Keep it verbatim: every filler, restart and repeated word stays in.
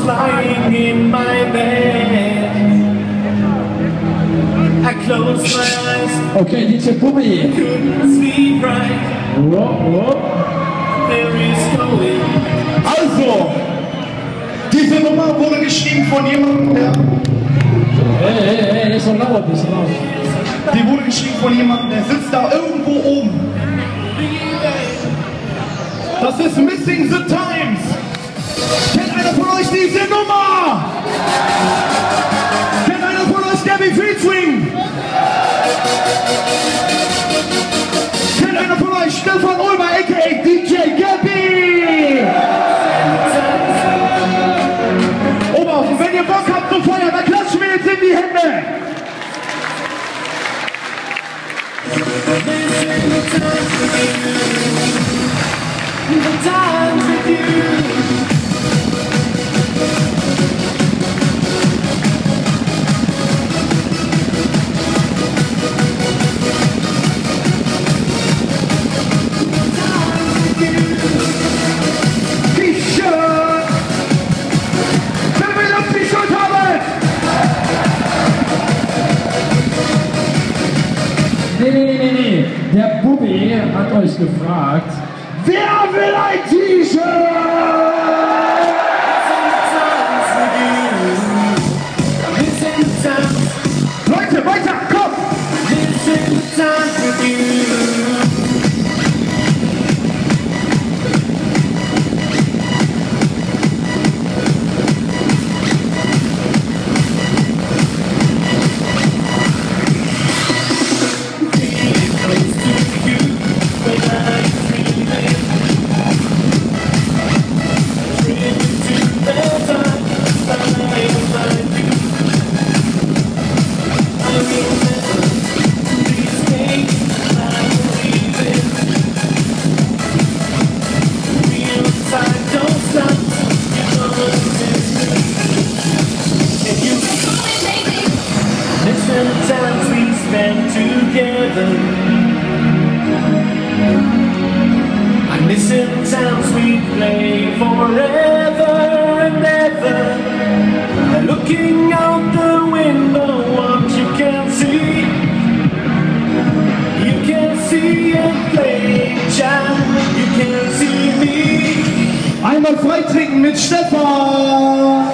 lying in my bed. I closed my eyes. Okay, D J Bobby. Couldn't sleep right. Oh, oh. There is going. Also, diese Nummer wurde geschrieben von jemandem, der... Hey, hey, hey, nicht so laut, nicht so laut. Die wurde geschrieben von jemandem, der sitzt da irgendwo oben. Das ist Missing the Times. Kennt einer von euch diese Nummer? Kennt einer von euch Gabby Featuring? Kennt einer von euch Stefan Ulmer, aka D J Gabby? Oberhaufen, wenn ihr Bock habt zu feiern, dann klatschen wir jetzt in die Hände. The times with you. T-Shirt! Wer will das T-Shirt haben? Nee, nee, nee, nee, nee. Der Bubbi hat euch gefragt. Wer will ein T-Shirt? Leute, weiter, komm! Times we spent together. I miss the times we play forever and ever. Looking out the window, what you can see, you can see it play, child. You can see me. Einmal freitrinken mit Stefan!